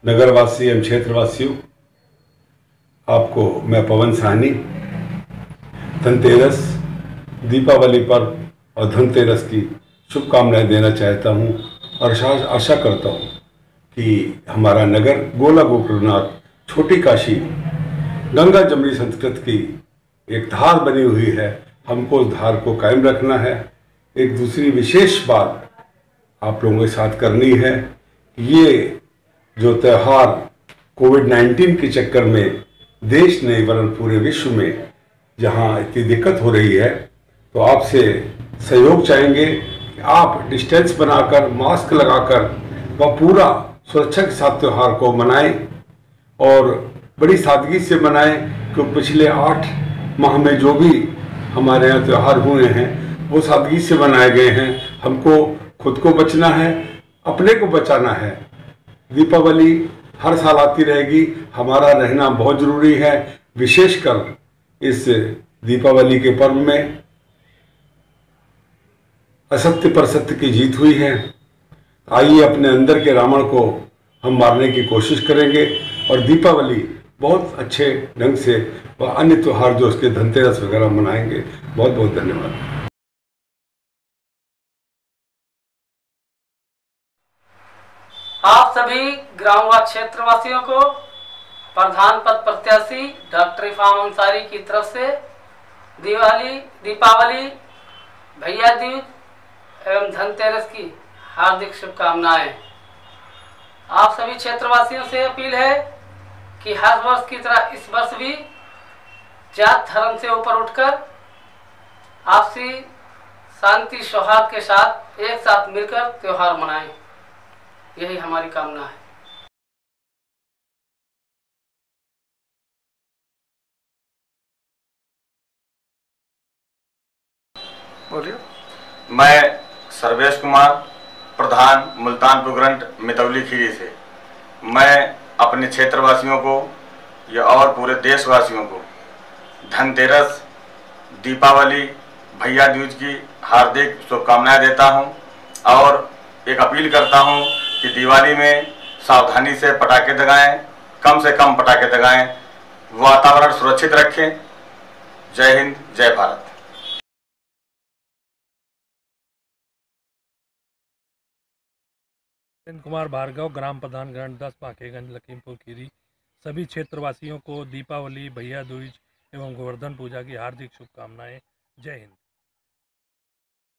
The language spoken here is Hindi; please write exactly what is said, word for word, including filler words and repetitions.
नगरवासी एवं क्षेत्रवासियों, आपको मैं पवन साहनी धनतेरस, दीपावली पर्व और धनतेरस की शुभकामनाएं देना चाहता हूं और आशा करता हूं कि हमारा नगर गोला गोकुलनाथ, छोटी काशी, गंगा जमुनी संस्कृत की एक धार बनी हुई है। हमको उस धार को कायम रखना है। एक दूसरी विशेष बात आप लोगों के साथ करनी है, ये जो त्यौहार कोविड नाइन्टीन के चक्कर में देश नहीं वरन पूरे विश्व में जहां इतनी दिक्कत हो रही है, तो आपसे सहयोग चाहेंगे कि आप डिस्टेंस बनाकर, मास्क लगाकर वह पूरा सुरक्षा के साथ त्यौहार को मनाएं और बड़ी सादगी से मनाएं। क्योंकि पिछले आठ माह में जो भी हमारे यहाँ त्यौहार हुए हैं वो सादगी से मनाए गए हैं। हमको खुद को बचना है, अपने को बचाना है। दीपावली हर साल आती रहेगी, हमारा रहना बहुत जरूरी है। विशेषकर इस दीपावली के पर्व में असत्य पर सत्य की जीत हुई है। आइए अपने अंदर के रावण को हम मारने की कोशिश करेंगे और दीपावली बहुत अच्छे ढंग से व अन्य त्योहार जो उसके धनतेरस वगैरह मनाएंगे। बहुत बहुत धन्यवाद। आप सभी ग्राम व क्षेत्रवासियों को प्रधान पद प्रत्याशी डॉक्टर इफाम अंसारी की तरफ से दिवाली दीपावली भैया दूज एवं धनतेरस की हार्दिक शुभकामनाएं। आप सभी क्षेत्रवासियों से अपील है कि हर वर्ष की तरह इस वर्ष भी जात धर्म से ऊपर उठकर आपसी शांति सौहार्द के साथ एक साथ मिलकर त्योहार मनाएं। यही हमारी कामना है। बोलिए। मैं सर्वेश कुमार, प्रधान मुल्तानपुर ग्रंट मितौली खीरी से, मैं अपने क्षेत्रवासियों को या और पूरे देशवासियों को धनतेरस, दीपावली, भैया दूज की हार्दिक शुभकामनाएं देता हूं और एक अपील करता हूं कि दिवाली में सावधानी से पटाखे दगाएं, कम से कम पटाखे दगाएं, वातावरण सुरक्षित रखें। जय हिंद, जय भारत। कुमार भार्गव, ग्राम प्रधान ग्रांट दस, पाकेगंज, लखीमपुर खीरी। सभी क्षेत्रवासियों को दीपावली, भैया दूज एवं गोवर्धन पूजा की हार्दिक शुभकामनाएं। जय हिंद।